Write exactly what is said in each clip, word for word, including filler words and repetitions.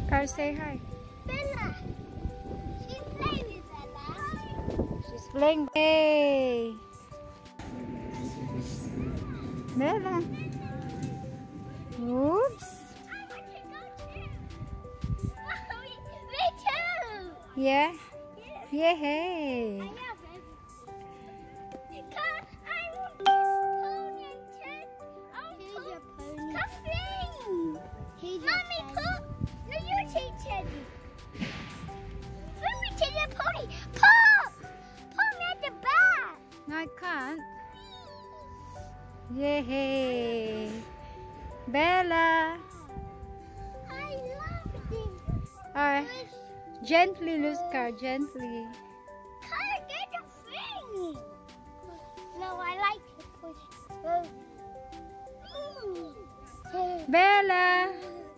Car, say hi. Bella. She's playing with Bella. She's playing. Hey. Bella. Oops. I want to go too. Oh, me, me too. Yeah. Yeah. Yeah. Hey. I love everything. Car, I want this pony and Ted. Here's your pony. Coffee. Here's your Mommy, pull. No, you take Teddy. Let me take the pony. Pull. Pull me at the back. No, I can't. Yay! Bella! I love this. Alright. Gently, loose car, gently. Car, get the thing. No, I like to push. Mm. Bella!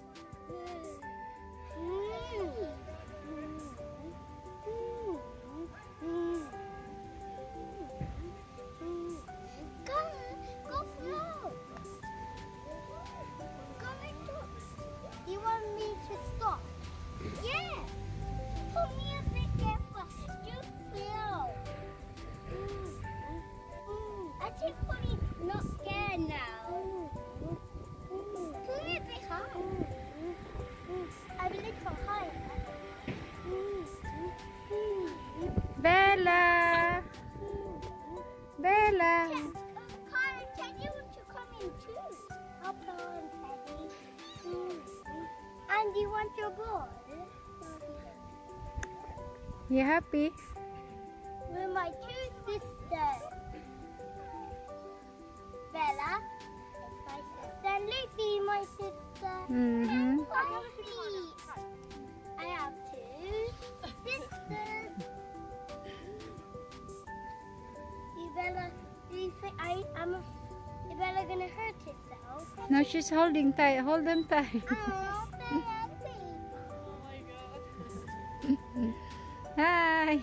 You want me to stop? Yeah. Pull me a bit careful. You feel. Mm. Mm. I think Pony not scared now. Mm. Pull me a bit high. Mm. I will little higher. Mm. Mm. Bella! Bella! Kyle, Teddy wants to come in too. I'll put on Teddy. Mm. And you want your ball? You happy? With my two sisters. Bella is my sister. And Lucy, my sister. Mm-hmm. I have two sisters. You Bella, do you think I, I'm a, is Bella gonna hurt herself? No, she's holding tight. Hold on tight. Oh, Hi!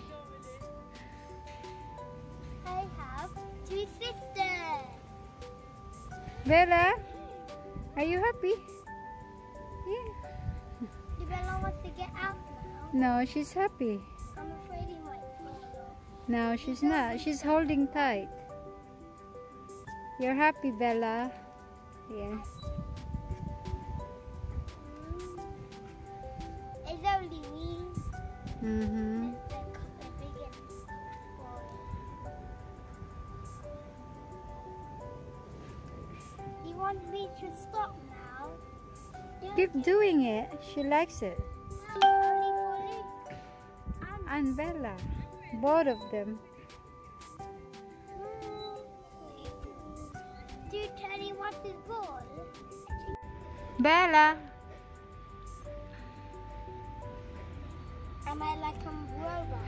I have two sisters. Bella, are you happy? Yeah. The Bella wants to get out now. No, she's happy. I'm afraid he might fall. No, she's not. She's holding tight. You're happy, Bella. Yeah. It's only me. Mm-hmm. The biggest boy. You want me to stop now? You Keep doing it. She likes it. No, only for Lucy. And And Bella. Both of them. do Teddy want his ball? Bella. Am I like a robot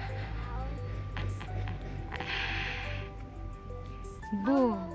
now? Boo. Oh.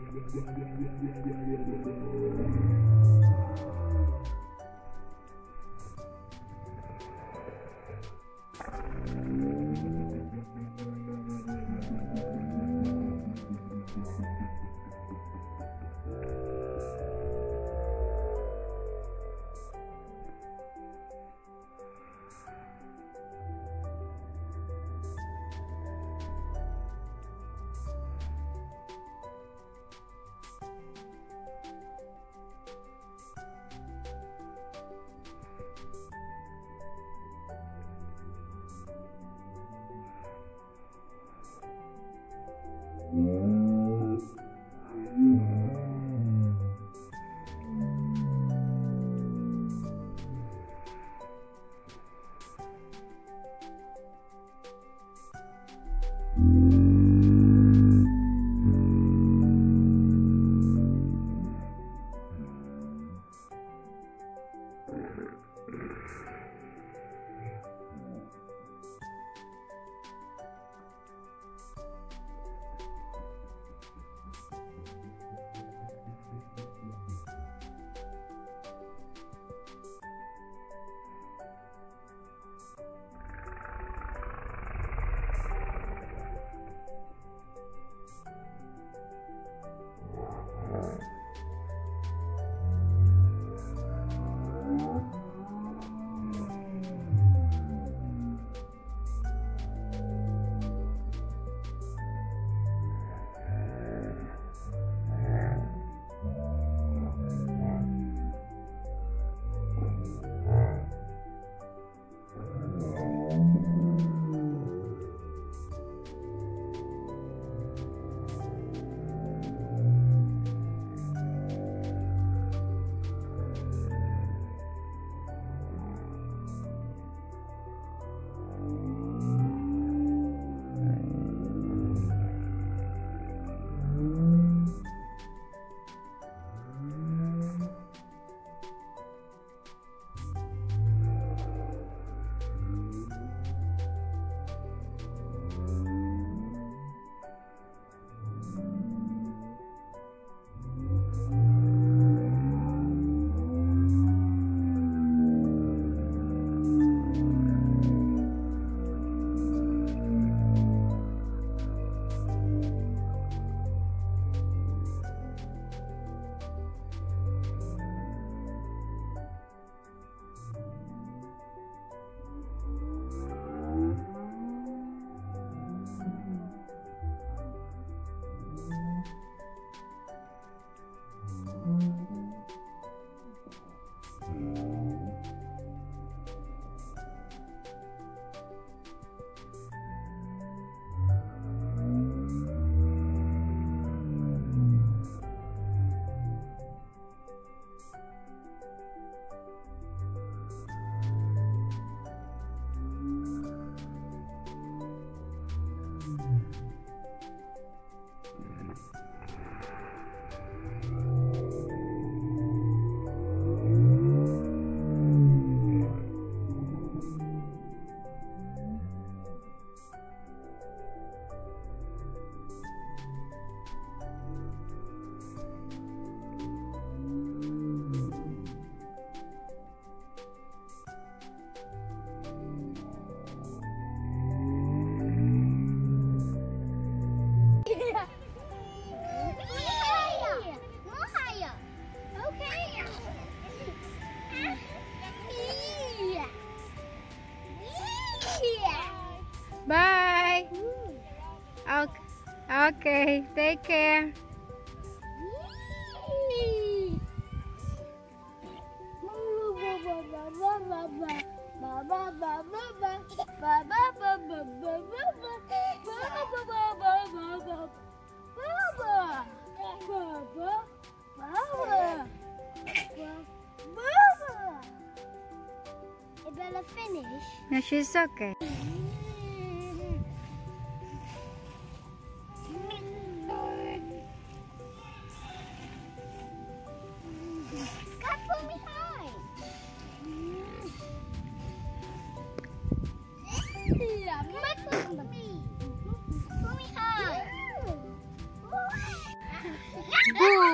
Bye. Okay. Okay. Take care. You better finish. No, she's okay. God, pull me high. Yeah, pull me. Pull me high. Boo!